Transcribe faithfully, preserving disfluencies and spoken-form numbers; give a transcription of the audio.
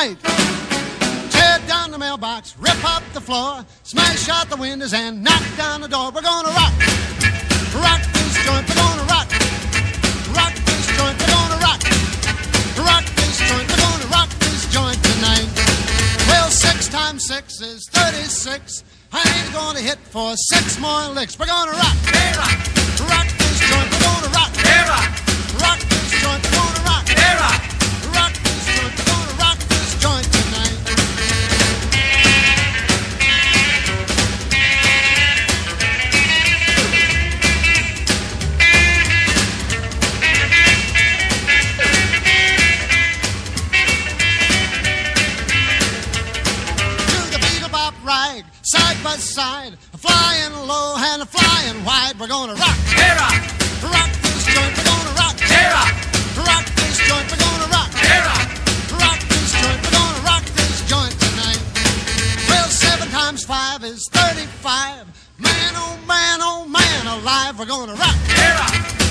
tonight. Tear down the mailbox, rip up the floor, smash out the windows and knock down the door. We're gonna rock, rock this joint. We're gonna rock, rock this joint. We're gonna rock, rock this joint. We're gonna rock this joint tonight. Well, six times six is thirty-six. I ain't gonna hit for six more licks. We're gonna rock, Hey, rock, rock this joint. We're gonna rock, hey, rock, rock this joint. We're gonna rock, hey, rock. rock this joint. We're gonna rock this joint tonight. Ride side by side, flying low and flying wide. We're gonna rock, Hey, rock, rock this joint. We're gonna rock, hey, rock, rock this joint. We're gonna rock, hey, rock. rock this joint. We're gonna rock this joint tonight. Well, seven times five is thirty-five. Man, oh man, oh man, alive. We're gonna rock, Hey, rock,